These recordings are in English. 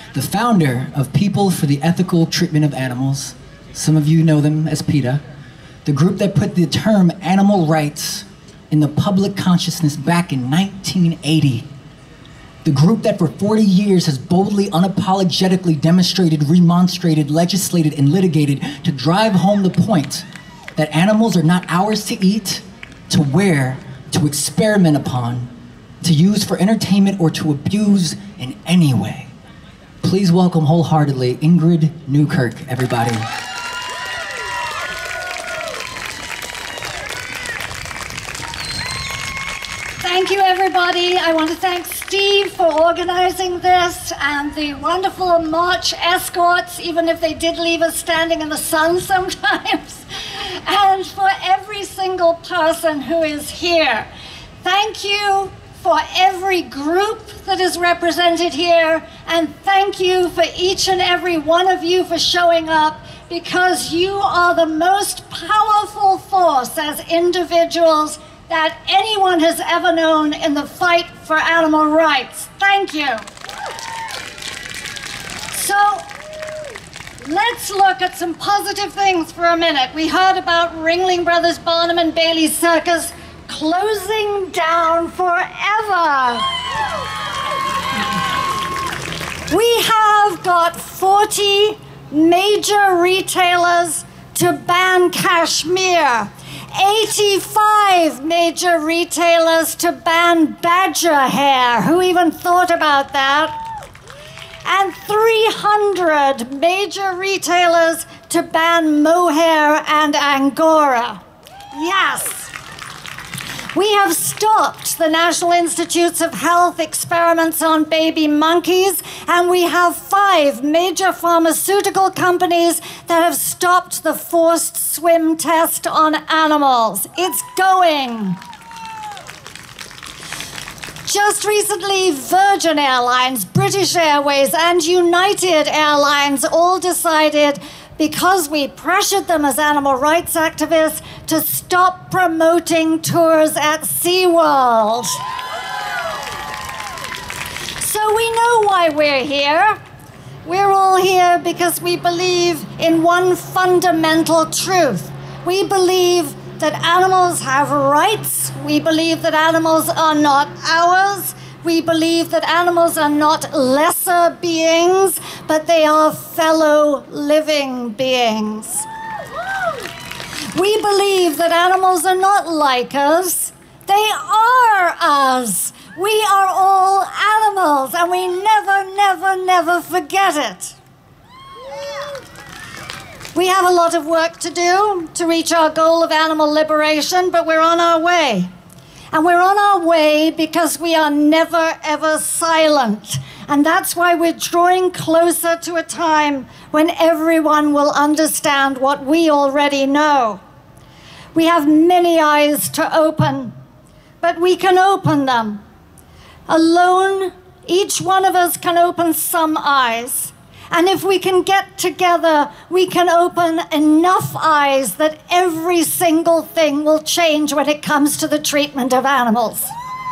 the founder of People for the Ethical Treatment of Animals. Some of you know them as PETA, the group that put the term animal rights in the public consciousness back in 1980. The group that for 40 years has boldly, unapologetically demonstrated, remonstrated, legislated, and litigated to drive home the point that animals are not ours to eat, to wear, to experiment upon, to use for entertainment, or to abuse in any way. Please welcome wholeheartedly Ingrid Newkirk, everybody. Thank you, everybody. I want to thank Steve for organizing this and the wonderful march escorts, even if they did leave us standing in the sun sometimes, and for every single person who is here. Thank you for every group that is represented here, and thank you for each and every one of you for showing up, because you are the most powerful force as individuals that anyone has ever known in the fight for animal rights. Thank you. So let's look at some positive things for a minute. We heard about Ringling Brothers Barnum and Bailey Circus closing down forever. We have got 40 major retailers to ban cashmere, 85 major retailers to ban badger hair. Who even thought about that? And 300 major retailers to ban mohair and angora. Yes. We have stopped the National Institutes of Health experiments on baby monkeys, and we have 5 major pharmaceutical companies that have stopped the forced swim test on animals. It's going. Just recently, Virgin Airlines, British Airways, and United Airlines all decided, because we pressured them as animal rights activists, to stop promoting tours at SeaWorld. So we know why we're here. We're all here because we believe in one fundamental truth. We believe that animals have rights. We believe that animals are not ours. We believe that animals are not lesser beings, but they are fellow living beings. We believe that animals are not like us. They are us. We are all animals, and we never, never, never forget it. We have a lot of work to do to reach our goal of animal liberation, but we're on our way. And we're on our way because we are never, ever silent. And that's why we're drawing closer to a time when everyone will understand what we already know. We have many eyes to open, but we can open them. Alone, each one of us can open some eyes. And if we can get together, we can open enough eyes that every single thing will change when it comes to the treatment of animals.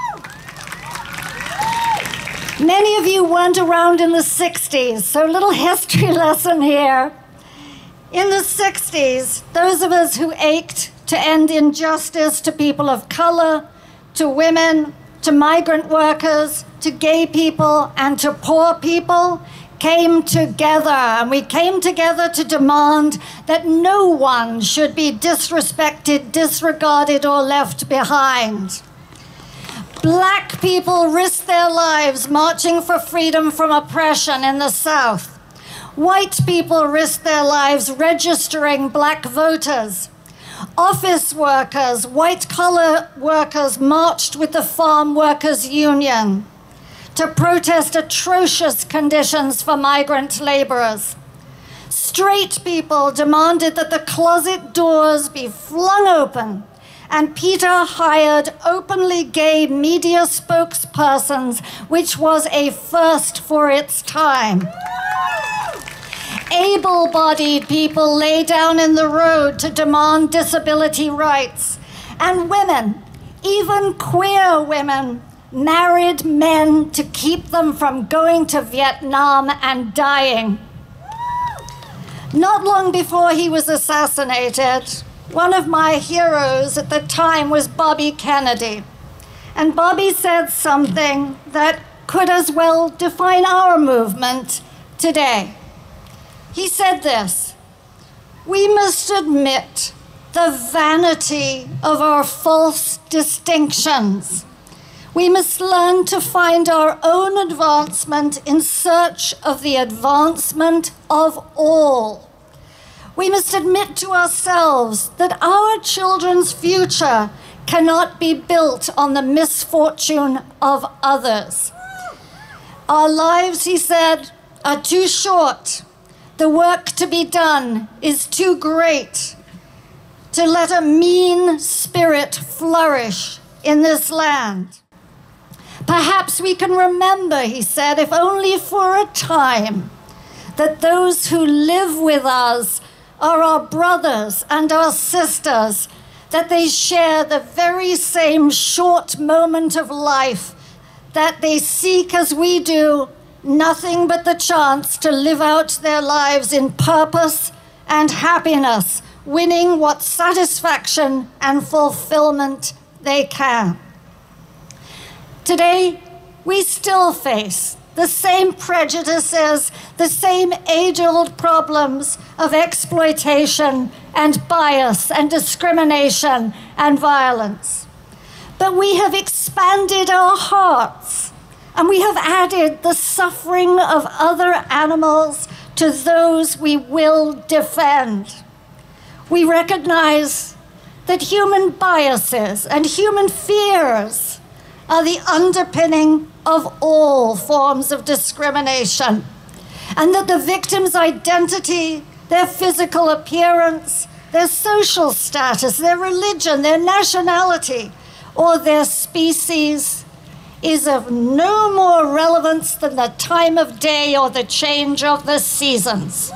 Many of you weren't around in the 60s, so a little history lesson here. In the 60s, those of us who ached to end injustice to people of color, to women, to migrant workers, to gay people, and to poor people came together, and we came together to demand that no one should be disrespected, disregarded, or left behind. Black people risked their lives marching for freedom from oppression in the South. White people risked their lives registering black voters. Office workers, white-collar workers marched with the Farm Workers Union to protest atrocious conditions for migrant laborers. Straight people demanded that the closet doors be flung open, and PETA hired openly gay media spokespersons, which was a first for its time. Able-bodied people lay down in the road to demand disability rights, and women, even queer women, married men to keep them from going to Vietnam and dying. Not long before he was assassinated, one of my heroes at the time was Bobby Kennedy. And Bobby said something that could as well define our movement today. He said this: "We must admit the vanity of our false distinctions. We must learn to find our own advancement in search of the advancement of all. We must admit to ourselves that our children's future cannot be built on the misfortune of others. Our lives," he said, "are too short. The work to be done is too great to let a mean spirit flourish in this land. Perhaps we can remember," he said, "if only for a time, that those who live with us are our brothers and our sisters, that they share the very same short moment of life, that they seek as we do nothing but the chance to live out their lives in purpose and happiness, winning what satisfaction and fulfillment they can." Today, we still face the same prejudices, the same age-old problems of exploitation and bias and discrimination and violence. But we have expanded our hearts, and we have added the suffering of other animals to those we will defend. We recognize that human biases and human fears are the underpinning of all forms of discrimination, and that the victim's identity, their physical appearance, their social status, their religion, their nationality, or their species is of no more relevance than the time of day or the change of the seasons.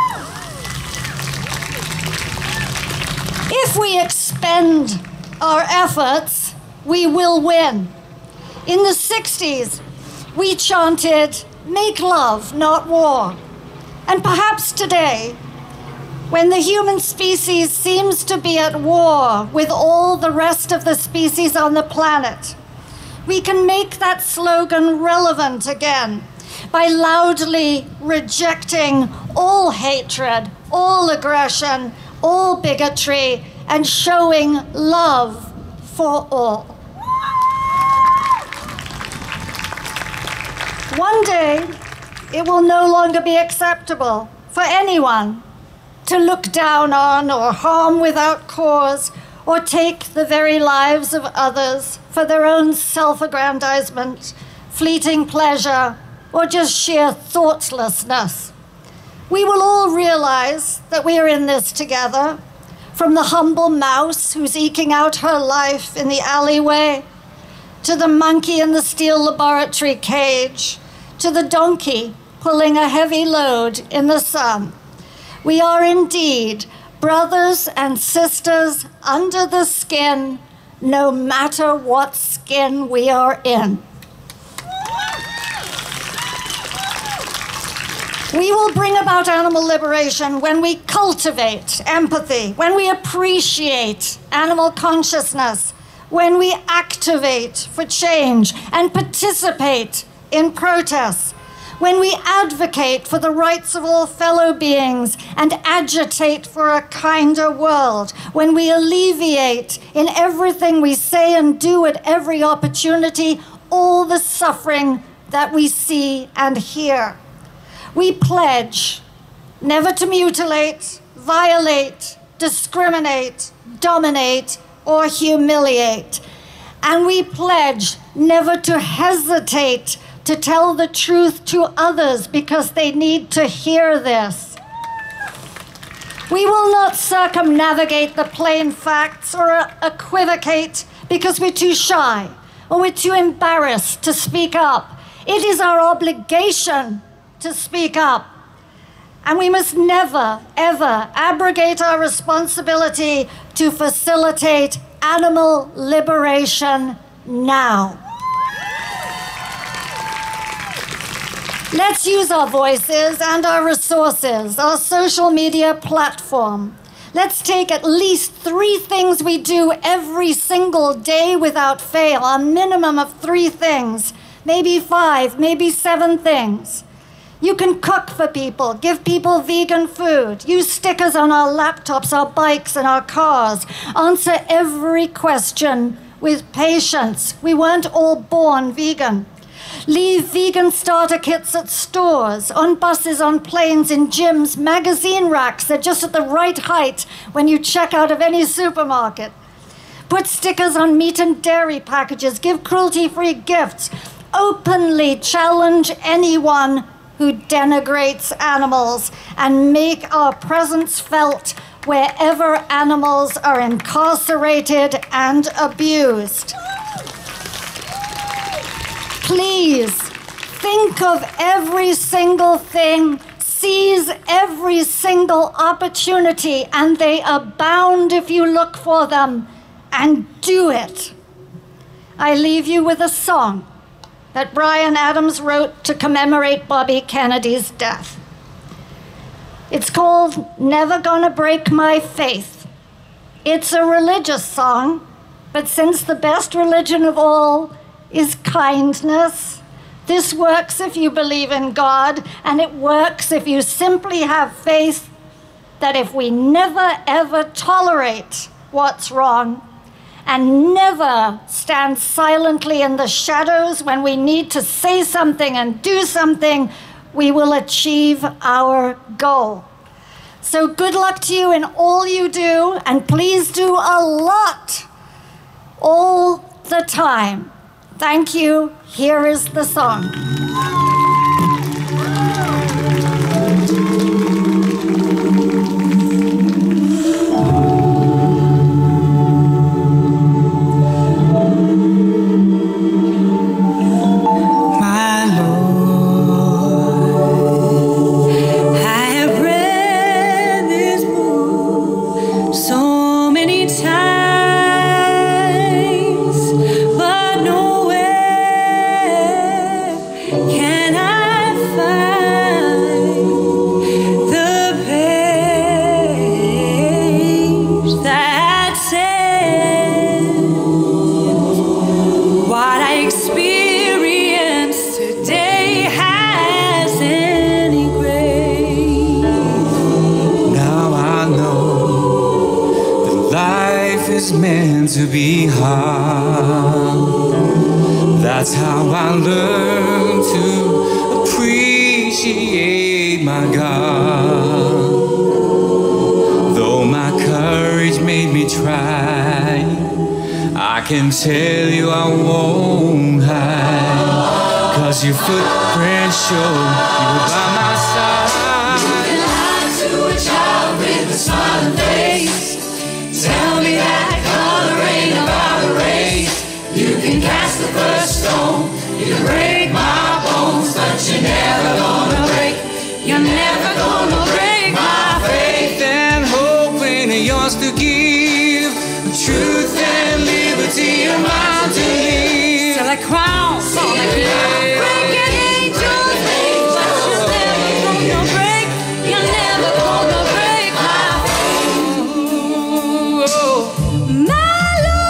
If we expend our efforts, we will win. In the 60s, we chanted, "Make love, not war." And perhaps today, when the human species seems to be at war with all the rest of the species on the planet, we can make that slogan relevant again by loudly rejecting all hatred, all aggression, all bigotry, and showing love for all. One day, it will no longer be acceptable for anyone to look down on or harm without cause or take the very lives of others for their own self-aggrandizement, fleeting pleasure, or just sheer thoughtlessness. We will all realize that we are in this together, from the humble mouse who's eking out her life in the alleyway, to the monkey in the steel laboratory cage, to the donkey pulling a heavy load in the sun. We are indeed brothers and sisters under the skin, no matter what skin we are in. We will bring about animal liberation when we cultivate empathy, when we appreciate animal consciousness, when we activate for change and participate in protests, when we advocate for the rights of all fellow beings and agitate for a kinder world, when we alleviate in everything we say and do at every opportunity all the suffering that we see and hear. We pledge never to mutilate, violate, discriminate, dominate, or humiliate. And we pledge never to hesitate to tell the truth to others because they need to hear this. We will not circumnavigate the plain facts or equivocate because we're too shy or we're too embarrassed to speak up. It is our obligation to speak up. And we must never, ever abrogate our responsibility to facilitate animal liberation now. Let's use our voices and our resources, our social media platform. Let's take at least 3 things we do every single day without fail, a minimum of 3 things, maybe 5, maybe 7 things. You can cook for people, give people vegan food, use stickers on our laptops, our bikes, and our cars, answer every question with patience. We weren't all born vegan. Leave vegan starter kits at stores, on buses, on planes, in gyms, magazine racks. They're just at the right height when you check out of any supermarket. Put stickers on meat and dairy packages. Give cruelty-free gifts. Openly challenge anyone who denigrates animals and make our presence felt wherever animals are incarcerated and abused. Please, think of every single thing, seize every single opportunity, and they abound if you look for them, and do it. I leave you with a song that Bryan Adams wrote to commemorate Bobby Kennedy's death. It's called Never Gonna Break My Faith. It's a religious song, but since the best religion of all is kindness, this works if you believe in God, and it works if you simply have faith that if we never ever tolerate what's wrong and never stand silently in the shadows when we need to say something and do something, we will achieve our goal. So good luck to you in all you do, and please do a lot all the time. Thank you. Here is the song. To be hard. That's how I learned to appreciate my God. Though my courage made me try, I can tell you I won't hide, 'cause your footprints show you were by my side. You can lie to a child with a smiling face. Tell me that color ain't about a race. You can cast the first stone, you can break my bones, but you're never gonna break, you're never gonna break my faith and hope ain't yours to give. Truth and liberty are mine to live. Till I crown on the king. Breaking angels, but you're never gonna break, you're never gonna break my faith. My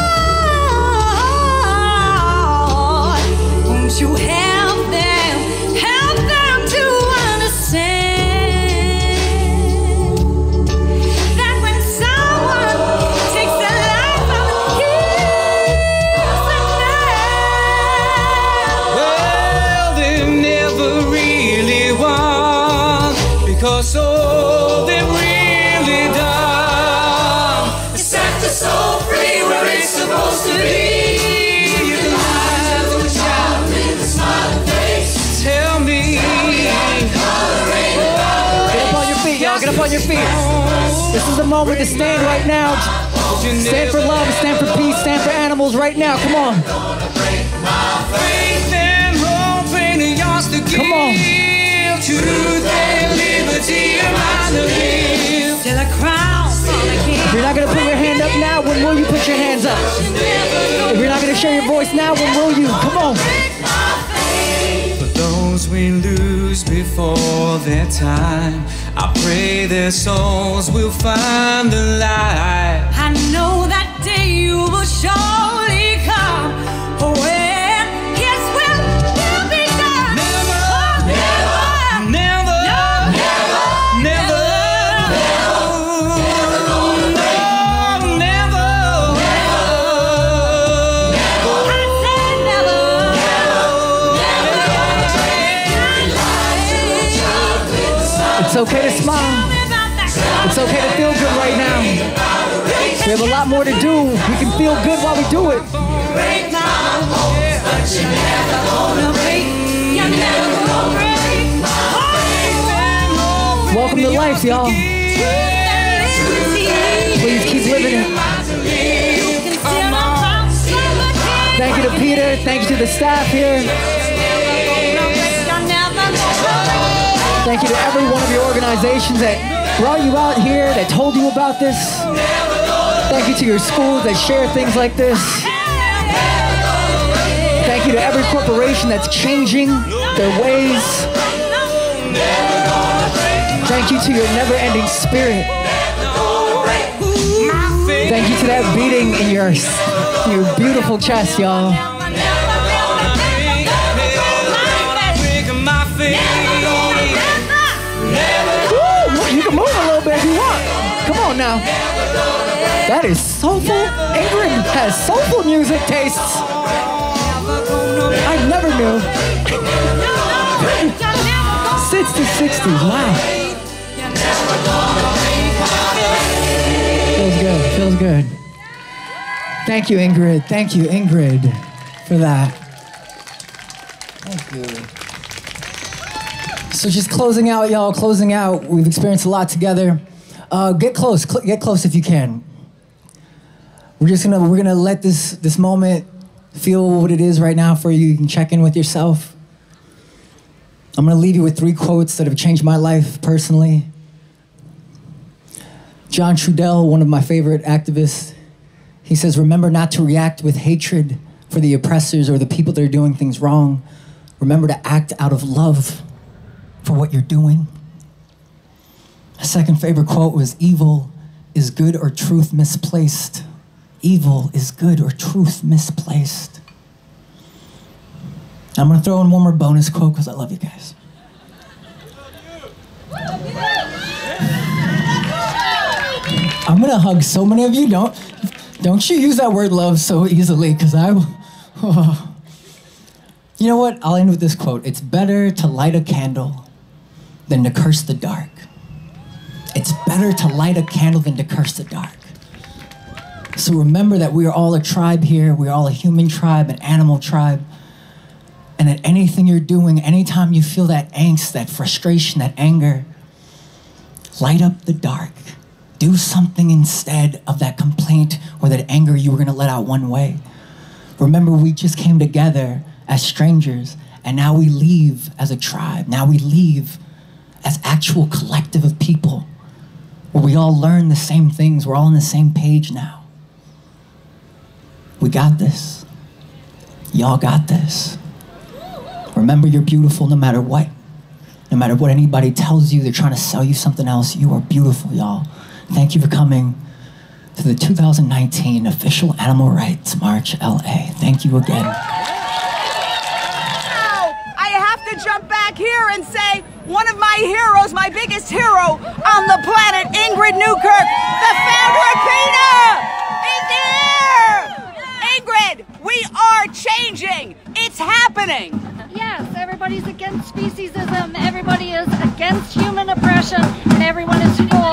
Lord, won't you help them to understand that when someone takes the life of a innocent man, well, they've never really won, because all they've really done is set the soul free where it's supposed to be. You can lie to a child with a smiling face. Tell me that color ain't about a race. Get up on your feet, y'all. Get up on your feet. This is the moment to stand right now. Stand for love, stand for peace, stand for animals right now. Come on. Faith and hope ain't yours to give. Come on. Truth and liberty are mine to live. Till I crown on the king. If you're not going to put your hand up now, when will you put your hands up? If you're not going to share your voice now, when will you? Come on. For those we lose before their time. I pray their souls will find the light. I know that day will surely come when His will be done. Never, never, never, never, It's okay to smile. It's okay to feel good right now. We have a lot more to do. We can feel good while we do it. Welcome to life, y'all. Please keep living it. Thank you to PETA. Thank you to the staff here. Thank you to every one of your organizations that brought you out here, that told you about this. Thank you to your schools that share things like this. Thank you to every corporation that's changing their ways. Thank you to your never-ending spirit. Thank you to that beating in your beautiful chest, y'all. You can move a little bit if you want. Come on now. That is soulful. Ingrid has soulful music tastes. I never knew. 60s, wow. Feels good, feels good. Thank you, Ingrid. Thank you, Ingrid, for that. Thank you. So just closing out, y'all, closing out. We've experienced a lot together. Get close if you can. We're gonna let this moment feel what it is right now for you. You can check in with yourself. I'm gonna leave you with 3 quotes that have changed my life personally. John Trudell, one of my favorite activists, he says, remember not to react with hatred for the oppressors or the people that are doing things wrong. Remember to act out of love for what you're doing. A second favorite quote was, evil is good or truth misplaced. Evil is good or truth misplaced. I'm gonna throw in one more bonus quote because I love you guys. I'm gonna hug so many of you. Don't you use that word love so easily, because I will. Oh. You know what? I'll end with this quote. It's better to light a candle than to curse the dark. It's better to light a candle than to curse the dark. So remember that we are all a tribe here. We are all a human tribe, an animal tribe. And that anything you're doing, anytime you feel that angst, that frustration, that anger, light up the dark. Do something instead of that complaint or that anger you were gonna let out one way. Remember, we just came together as strangers, and now we leave as a tribe. Now we leave as actual collective of people, where we all learn the same things. We're all on the same page now. We got this. Y'all got this. Remember, you're beautiful no matter what. No matter what anybody tells you, they're trying to sell you something else. You are beautiful, y'all. Thank you for coming to the 2019 Official Animal Rights March LA. Thank you again. I have to jump back here and say, one of my heroes, my biggest hero on the planet, Ingrid Newkirk, the founder of PETA, is here! Ingrid, we are changing. It's happening. Yes, everybody's against speciesism, everybody is against human oppression, and everyone is for